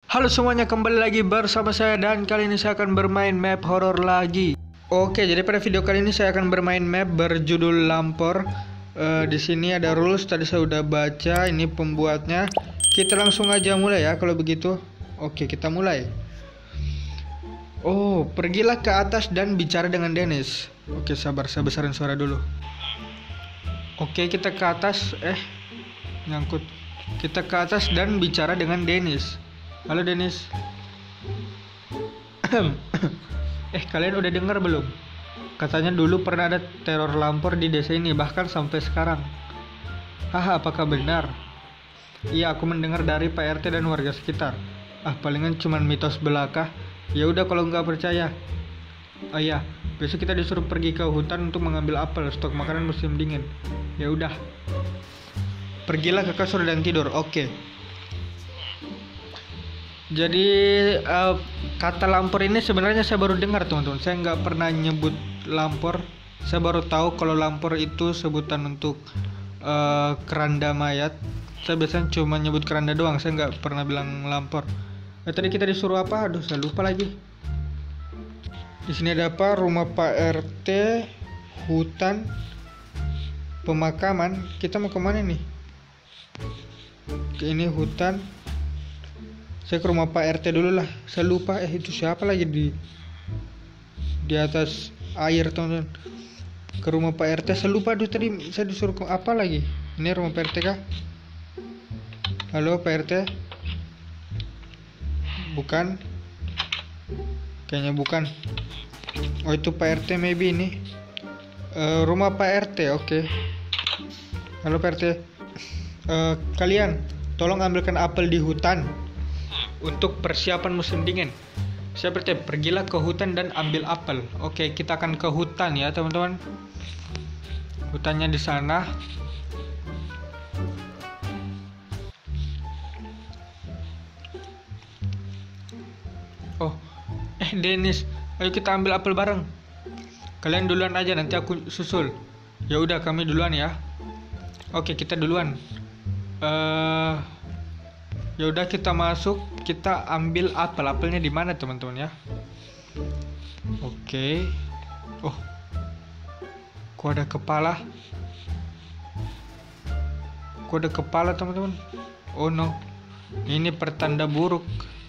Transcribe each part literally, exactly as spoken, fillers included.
Halo semuanya, kembali lagi bersama saya dan kali ini saya akan bermain map horor lagi. Oke, jadi pada video kali ini saya akan bermain map berjudul Lampor. Uh, di sini ada rules, tadi saya udah baca, ini pembuatnya. Kita langsung aja mulai ya kalau begitu. Oke, kita mulai. Oh, pergilah ke atas dan bicara dengan Dennis. Oke, sabar, saya besarin suara dulu. Oke, kita ke atas. Eh, nyangkut. Kita ke atas dan bicara dengan Dennis. Halo Dennis. Eh, kalian udah dengar belum? Katanya dulu pernah ada teror lampor di desa ini, bahkan sampai sekarang. Haha, apakah benar? Iya, aku mendengar dari Pak R T dan warga sekitar. Ah, palingan cuman mitos belaka. Ya udah kalau nggak percaya. Oh iya, besok kita disuruh pergi ke hutan untuk mengambil apel, stok makanan musim dingin. Ya udah. Pergilah ke kasur dan tidur. Oke. Jadi uh, kata lampor ini sebenarnya saya baru dengar teman-teman. Saya nggak pernah nyebut lampor. Saya baru tahu kalau lampor itu sebutan untuk uh, keranda mayat. Saya biasanya cuma nyebut keranda doang. Saya nggak pernah bilang lampor. Eh, tadi kita disuruh apa? Aduh, saya lupa lagi. Di sini ada apa? Rumah Pak R T, hutan, pemakaman. Kita mau kemana nih? Ini hutan. Saya ke rumah Pak R T dulu lah. Saya lupa. Eh, itu siapa lagi di di atas air teman-teman. Ke rumah Pak R T. Saya lupa. Aduh, tadi saya disuruh ke apa lagi? Ini rumah Pak R T kah? Halo Pak R T. Bukan. Kayaknya bukan. Oh, itu Pak R T maybe ini. Uh, rumah Pak R T. Oke. Okay. Halo Pak R T. Uh, kalian tolong ambilkan apel di hutan untuk persiapan musim dingin. Saya berarti pergilah ke hutan dan ambil apel. Oke, kita akan ke hutan ya teman-teman. Hutannya di sana. Oh, eh Dennis, ayo kita ambil apel bareng. Kalian duluan aja, nanti aku susul. Ya udah, kami duluan ya. Oke, kita duluan. Eh uh, Ya udah, kita masuk, kita ambil apel. Apelnya di mana teman-teman ya? Oke. Oh, kok ada kepala? Kok ada kepala teman-teman? Oh no, ini pertanda buruk.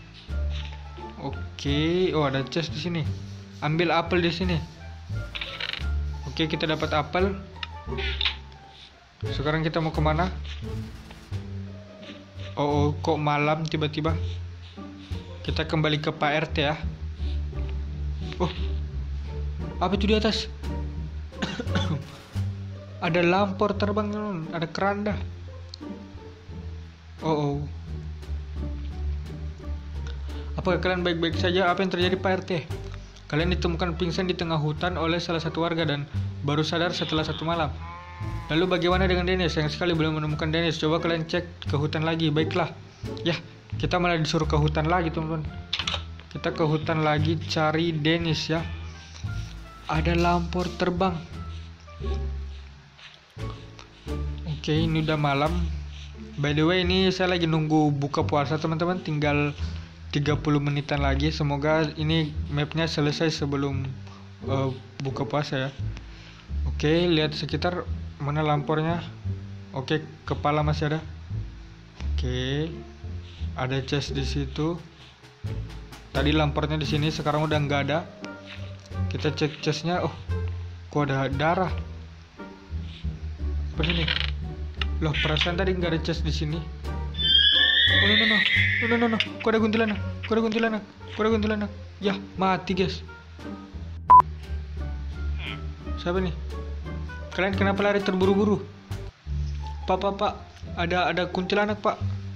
Oke. Oh, ada chest di sini. Ambil apel di sini. Oke, kita dapat apel. Sekarang kita mau kemana? Oh, oh, kok malam tiba-tiba? Kita kembali ke Pak R T ya. Oh, apa itu di atas? Ada lampor terbang, ada keranda. Oh, oh. Apakah kalian baik-baik saja? Apa yang terjadi Pak R T? Kalian ditemukan pingsan di tengah hutan oleh salah satu warga dan baru sadar setelah satu malam. Lalu bagaimana dengan Dennis? Sayang sekali belum menemukan Dennis. Coba kalian cek ke hutan lagi. Baiklah. Ya, kita malah disuruh ke hutan lagi teman-teman. Kita ke hutan lagi cari Dennis ya. Ada lampor terbang. Oke, ini udah malam. By the way, ini saya lagi nunggu buka puasa teman-teman. Tinggal tiga puluh menitan lagi. Semoga ini mapnya selesai sebelum uh, buka puasa ya. Oke, lihat sekitar. Mana lampornya? Oke, kepala masih ada. Oke, ada chest di situ. Tadi lampornya di sini, sekarang udah nggak ada. Kita cek chestnya. Oh, kok ada darah? Apa ini? Loh, perasaan tadi nggak ada chest di sini. Oh no no no, no no no, no. Kok ada kuntilanak? Kok ada kuntilanak? Kok ada kuntilanak? Ya, mati guys. Siapa nih? Kalian kenapa lari terburu-buru? Pak, pak, pak, ada ada kuntilanak pak.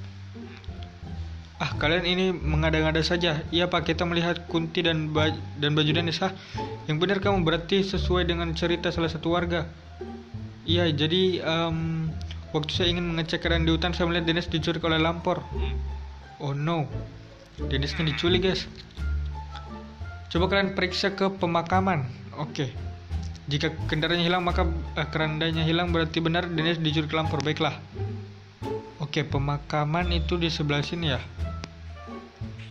Ah, kalian ini mengada-ngada saja. Iya pak, kita melihat kunti dan baju, dan baju Dennis. Ah, yang benar kamu, berarti sesuai dengan cerita salah satu warga. Iya, jadi um, waktu saya ingin mengecek keadaan di hutan, saya melihat Dennis diculik oleh lampor. Oh no, Dennisnya diculik guys. Coba kalian periksa ke pemakaman. Oke. Jika kendaraannya hilang maka eh, kerandanya hilang, berarti benar Dennis diculik lampor. Baiklah. Oke, pemakaman itu di sebelah sini ya.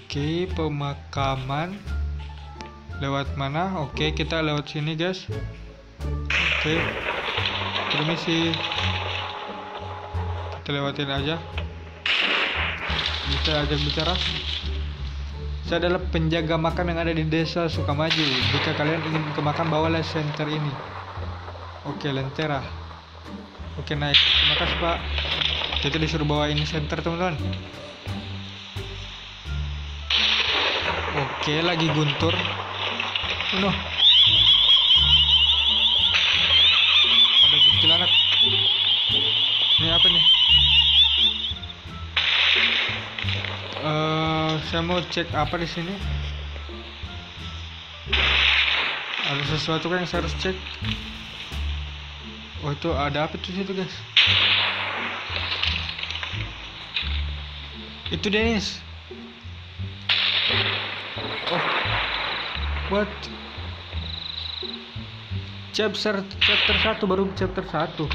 Oke, pemakaman. Lewat mana? Oke, kita lewat sini, guys. Oke. Permisi. Kita lewatin aja. Bisa ajak bicara. Saya adalah penjaga makam yang ada di desa Sukamaju. Jika kalian ingin ke makam, bawalah senter ini. Oke, lentera. Oke, naik. Terima kasih, Pak. Kita disuruh bawa ini senter, teman-teman. Oke, lagi guntur. Noh. Ada kuntilanak. Ini apa nih? Uh, saya mau cek apa di sini. Ada sesuatu kan yang saya harus cek. Oh, itu ada apa tuh situ, guys? Itu Dennis. Oh, what? Chapter chapter satu baru chapter satu.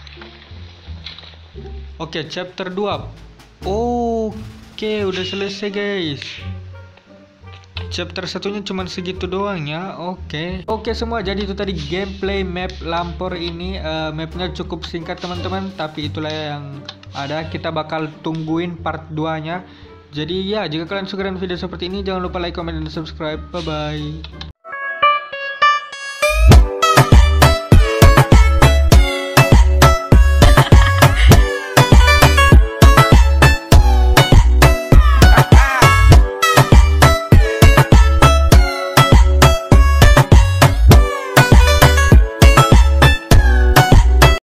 Oke, chapter dua. Oke, udah selesai, guys. Chapter satunya cuman segitu doang ya. Oke. Oke semua, jadi itu tadi gameplay map Lampor ini. uh, Mapnya cukup singkat teman-teman, tapi itulah yang ada. Kita bakal tungguin part dua nya. Jadi ya, jika kalian suka dengan video seperti ini, jangan lupa like, comment, dan subscribe. Bye bye.